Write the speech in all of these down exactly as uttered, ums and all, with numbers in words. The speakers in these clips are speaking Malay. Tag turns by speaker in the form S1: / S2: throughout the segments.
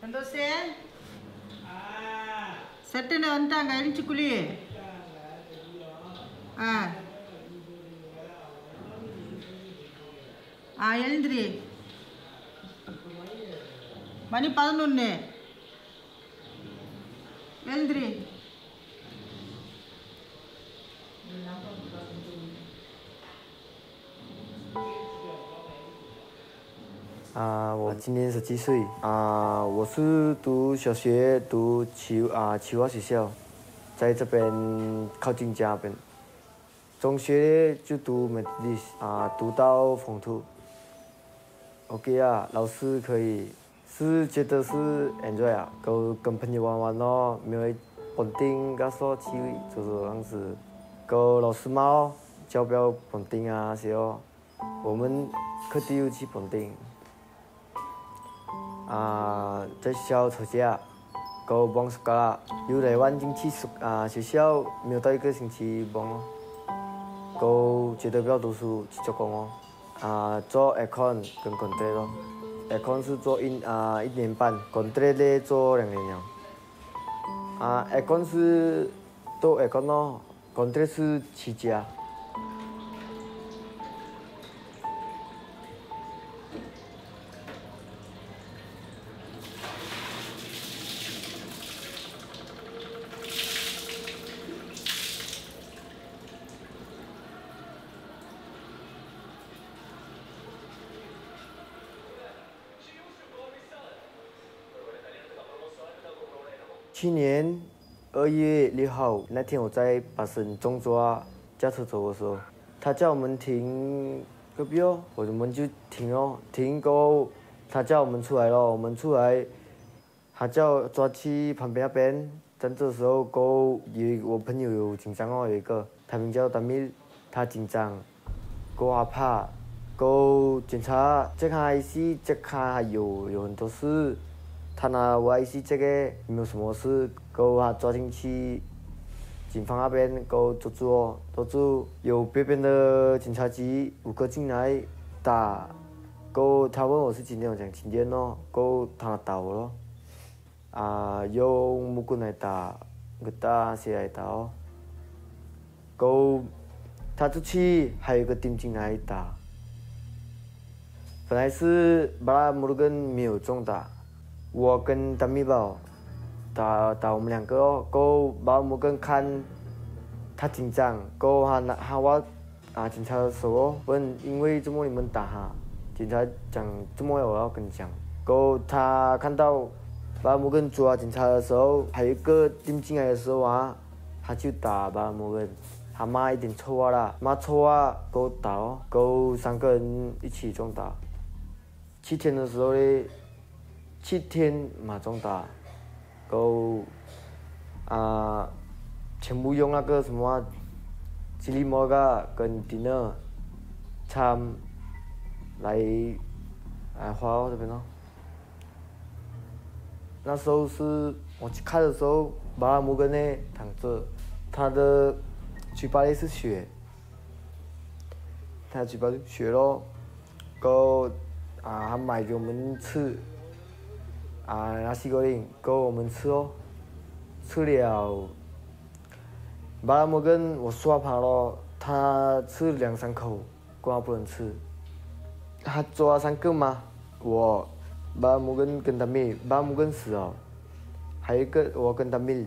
S1: சந்தோஷம் சட்டுன்னு வந்துட்டாங்க எழுச்சி குழி. ஆ ஆ எழுந்திரி. மணி பதினொன்று. எழுந்திரி.
S2: 啊，我今年十七岁啊，我是读小学，读奇啊奇华学校，在这边靠近家边。中学就读美丽啊，读到风土。OK 啊，老师可以，是觉得是 enjoy 啊，跟跟朋友玩玩咯，没有绑定，噶说去就是这样子，跟老师嘛哦，教不要绑定啊那些哦，我们课题又去绑定。啊，在学校吵架，够帮暑假，有来晚进去暑啊学校没有到一个星期帮哦，够觉得不要读书去做工哦，啊做 account 跟 contract 咯 ，account 是做一啊一年半 ，contract 咧做两年了，啊 account 是做 account 咯 ，contract 是起家。去年二月六号那天，我在巴生中抓驾车走的时候，他叫我们停隔壁哦，我们就停哦，停过后他叫我们出来咯，我们出来，他叫抓去旁边那边，站这时候过后有我朋友有紧张哦，有一个他名叫达米，他紧张，过后他怕，过后检查这看 I C， 这看还有有很多事。他拿我 I C 这个没有什么事，过后他抓进去警方那边，过后捉住哦，捉住有别边的警察局五个进来打，过后他问我是几点，我讲几点咯，过后他打我咯，啊用木棍来打，个打谁来打哦，过后他出去还有一个丁进来打，本来是巴拉摩根没有中打。我跟达米宝打打我们两个哦，过后把我们跟看他紧张，过后他拿他我啊警察的手哦，问因为怎么你们打他？警察讲怎么我要跟你讲，过后他看到把我们跟抓警察的时候，还有一个进进来的时候啊，他就打把我们跟，他骂一点臭话啦，骂臭话过后打哦，过后三个人一起中打，七天的时候嘞。七天马中打，够啊，全部用那个什么吉利摩嘎跟 dinner 参来来花哦这边哦。那时候是我去看的时候，巴拉摩根呢躺着，他的嘴巴里是血，他嘴巴里血咯，够啊，他买给我们吃。啊，那西瓜林够我们吃哦，吃了，巴拉摩根我刷怕咯，他吃两三口，过后不能吃。他抓三个嘛，我巴拉摩根跟他妹，巴拉摩根死了，还有一个我跟他妹。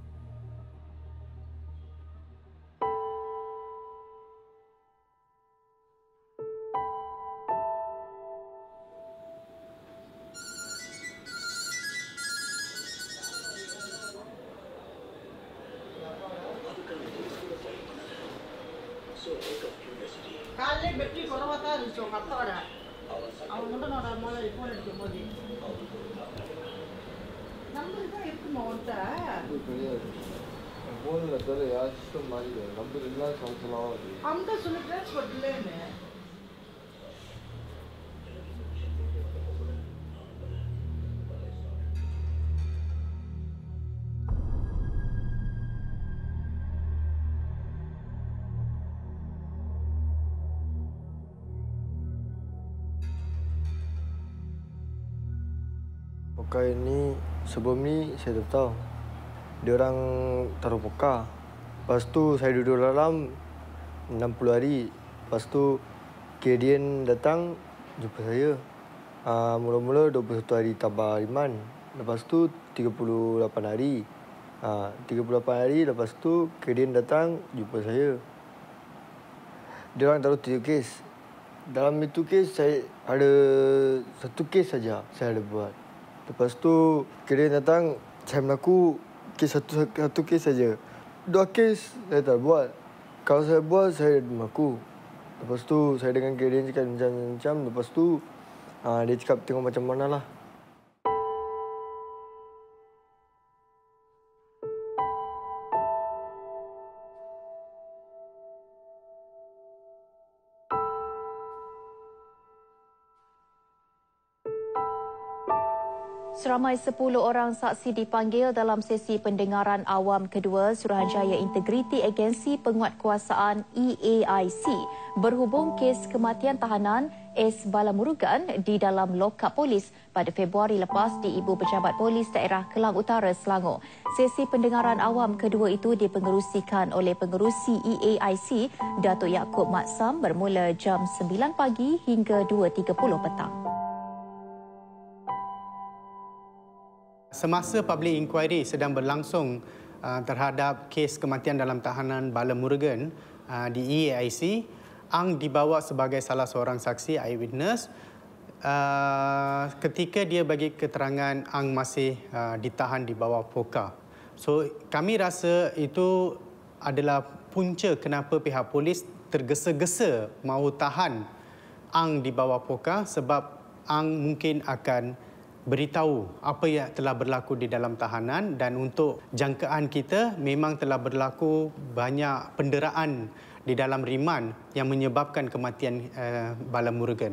S1: ಕಾಲೇ ಬೆಟ್ಟಿ ಕೊರವತ ರಿಸೋ ಕತ್ತವರ ಅವನು மட்டும் ನೋಡ ಮೊದಲು ಫೋನ್ எடுத்து போதி நம்பர் தான் இருக்குமா உன்கிட்ட
S3: ಫೋನ್ ಇಲ್ಲದ್ರೆ ಯಾರು ಮಾಡಿದೆ ನಂಬರ್ ಇಲ್ಲ ಸಂಸಲ
S1: அவன்கிட்ட சொல்லி ட்ரான்ஸ்போர்ட் இல்லைன்னு
S2: POCA ini sebelum ni saya tak tahu. Dia orang taruh POCA. Lepas tu saya duduk dalam enam puluh hari. Lepas tu Kedian datang jumpa saya. Uh, mula-mula dua puluh satu hari tabah riman. Lepas tu tiga puluh lapan hari. Uh, tiga puluh lapan hari lepas tu Kedian datang jumpa saya. Dia orang taruh tiga kes. Dalam itu kes saya ada satu kes saja saya ada buat. Lepas tu Kedian datang, saya mengaku kes satu satu kes saja. Dua kes saya tak buat. Kalau saya buat saya mengaku. Lepas tu saya dengan Kedian cakap macam-macam. Lepas tu uh, dia cakap tengok macam mana lah.
S4: Seramai sepuluh orang saksi dipanggil dalam sesi pendengaran awam kedua Suruhanjaya Integriti Agensi Penguatkuasaan E A I C berhubung kes kematian tahanan S. Balamurugan di dalam lokap polis pada Februari lepas di Ibu Pejabat Polis Daerah Kelang Utara, Selangor. Sesi pendengaran awam kedua itu dipengerusikan oleh pengerusi E A I C Datuk Yaakob Matsam bermula jam sembilan pagi hingga dua tiga puluh petang.
S5: Semasa public inquiry sedang berlangsung uh, terhadap kes kematian dalam tahanan Balamurugan uh, di E A I C, Ang dibawa sebagai salah seorang saksi eyewitness. Uh, ketika dia bagi keterangan, Ang masih uh, ditahan di bawah POCA. So, kami rasa itu adalah punca kenapa pihak polis tergesa-gesa mahu tahan Ang di bawah POCA sebab Ang mungkin akan beritahu apa yang telah berlaku di dalam tahanan, dan untuk jangkaan kita memang telah berlaku banyak penderaan di dalam riman yang menyebabkan kematian uh, Balamurugan.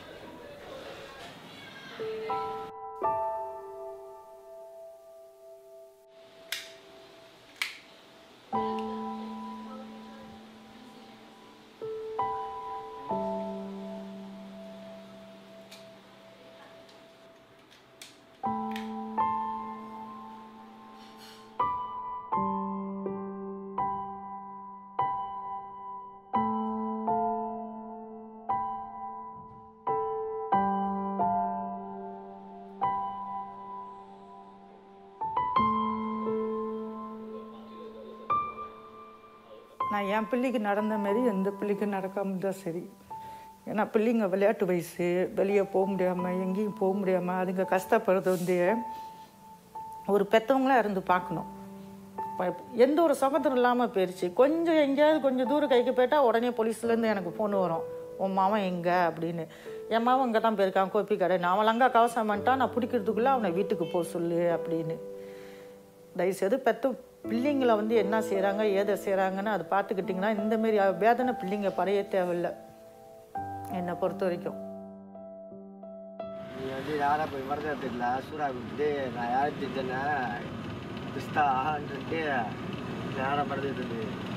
S1: நான் என் பிள்ளைக்கு நடந்த மாதிரி எந்த பிள்ளைக்கு நடக்காம தான் சரி. ஏன்னா பிள்ளைங்க விளையாட்டு வயசு, வெளியே போக முடியாமல் எங்கேயும் போக முடியாமல் அதுங்க கஷ்டப்படுறது வந்து ஒரு பெற்றவங்களாக இருந்து பார்க்கணும். எந்த ஒரு சகோதரம் இல்லாமல் போயிடுச்சு. கொஞ்சம் எங்கேயாவது கொஞ்சம் தூரம் கைக்கு போயிட்டால் உடனே போலீஸ்லேருந்து எனக்கு ஃபோன் வரும், உன் மாவன் எங்கே அப்படின்னு. என் மாவன் இங்கே தான் போயிருக்கான் கோப்பி கடை, நான் லங்கா கவசம் பண்ணிட்டான், நான் பிடிக்கிறதுக்குள்ளே அவனை வீட்டுக்கு போக சொல்லு அப்படின்னு. தயவுசெய்து பெற்ற பிள்ளைங்களை வந்து என்ன செய்கிறாங்க ஏதை செய்கிறாங்கன்னு அதை பார்த்துக்கிட்டிங்கன்னா இந்தமாரி வேதனை பிள்ளைங்க படைய தேவையில்லை என்னை பொறுத்த வரைக்கும்.
S2: நீ வந்து யாராக போய் மறந்துல சூறா கொடுத்துட்டு நான் யாரும் தெரிஞ்சேன்னா கிறிஸ்தான்ட்டு யாரை மறந்துட்டு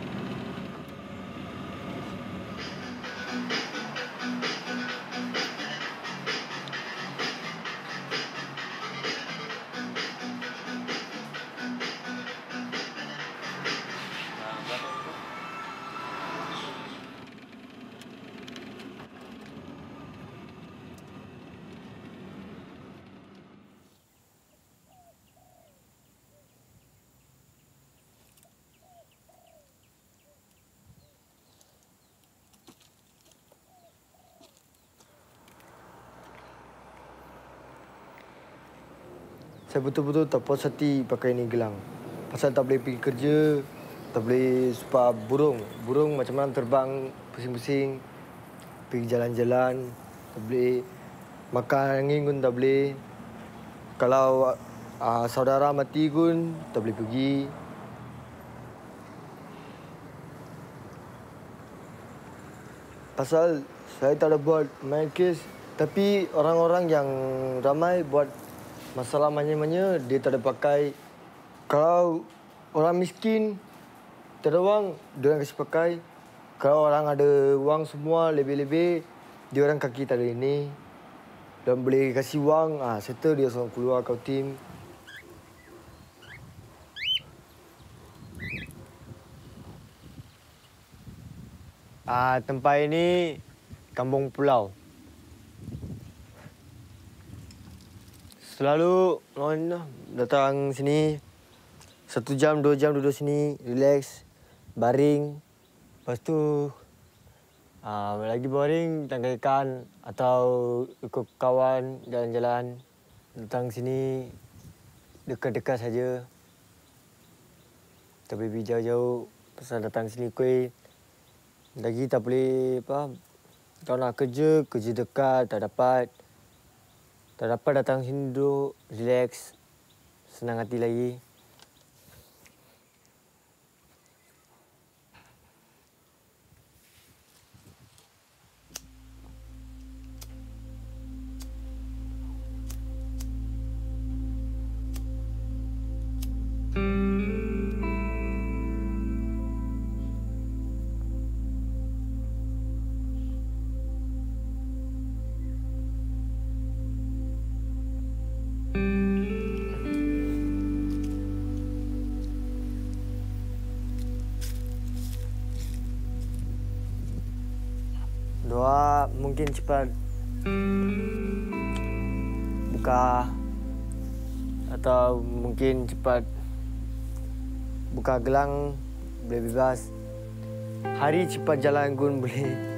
S2: saya betul-betul tak puas hati pakai ni gelang. Pasal tak boleh pergi kerja, tak boleh sumpah burung. Burung macam mana terbang pusing-pusing, pergi jalan-jalan, tak boleh makan angin pun tak boleh. Kalau uh, saudara mati pun tak boleh pergi. Pasal saya tak ada buat main kes, tapi orang-orang yang ramai buat masalah manya-manya, dia tak ada pakai. Kalau orang miskin, tak ada wang, dia orang kasi pakai. Kalau orang ada wang semua, lebih-lebih, dia orang kaki tak ada ini. dan boleh kasih wang, ah settle dia seorang keluar kau tim. Ah tempat ini kampung pulau. Selalu orang datang sini satu jam, dua jam duduk sini, relax, baring. Lepas tu ah, lagi boring tangkap ikan atau ikut kawan jalan-jalan. Datang sini dekat-dekat saja. Tak boleh pergi jauh-jauh pasal datang sini kuih. Lagi tak boleh apa. Kalau nak kerja, kerja dekat tak dapat. Tak dapat datang sini duduk, relax, senang hati lagi. Doa mungkin cepat buka atau mungkin cepat buka gelang boleh bebas. Hari cepat jalan pun boleh.